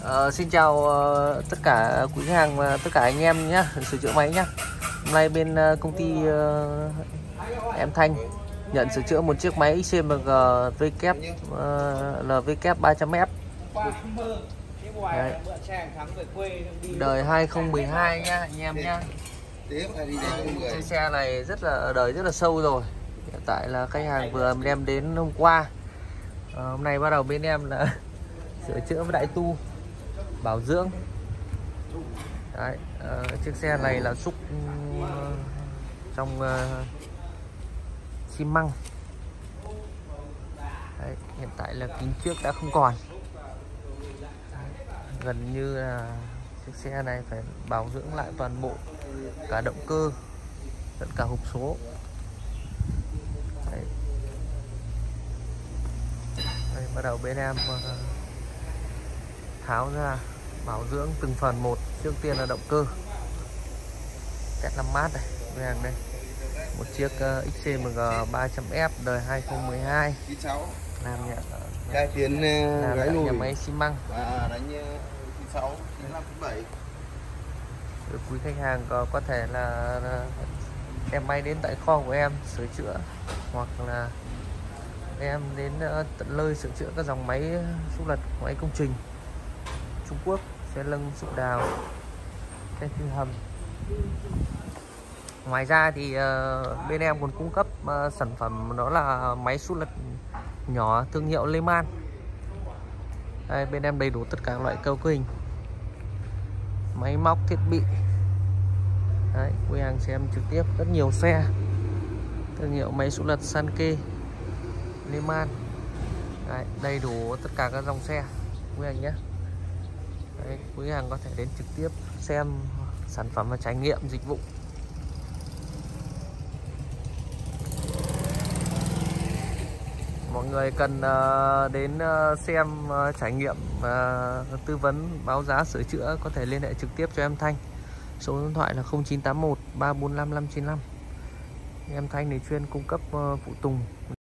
Xin chào tất cả quý khách hàng và tất cả anh em nhé, sửa chữa máy nhé. Hôm nay bên công ty em Thanh nhận sửa chữa một chiếc máy XCMG VK LVK 300F. Đấy. Đời 2012 nhá anh em nhá. Chiếc xe này đời rất là sâu rồi. Hiện tại là khách hàng vừa đem đến hôm qua. Hôm nay bắt đầu bên em là sửa chữa với đại tu bảo dưỡng. Đấy, chiếc xe này là xúc trong xi măng. Đấy, hiện tại là kính trước đã không còn. Gần như là chiếc xe này phải bảo dưỡng lại toàn bộ, cả động cơ lẫn cả hộp số. Đấy. Đây, bắt đầu bên em tháo ra bảo dưỡng từng phần một. Trước tiên là động cơ test làm mát này, bên đây một chiếc XCMG 300F đời 2012 làm nhà máy xi măng. Quý khách hàng có thể là đem máy đến tại kho của em sửa chữa, hoặc là em đến tận nơi sửa chữa các dòng máy xúc lật, máy công trình Trung Quốc, xe lưng, xúc đào, xe tư hầm. Ngoài ra thì bên em còn cung cấp sản phẩm đó là máy xúc lật nhỏ thương hiệu Lehman. Đây, bên em đầy đủ tất cả loại cấu hình, máy móc, thiết bị. Đấy, quý hàng xem trực tiếp rất nhiều xe thương hiệu máy xúc lật Sankey, Lehman. Đấy, đầy đủ tất cả các dòng xe quý hàng nhé. Đấy, quý hàng có thể đến trực tiếp xem sản phẩm và trải nghiệm dịch vụ. Mọi người cần đến xem, trải nghiệm, tư vấn, báo giá sửa chữa có thể liên hệ trực tiếp cho em Thanh. Số điện thoại là 0981 345 595. Em Thanh thì chuyên cung cấp phụ tùng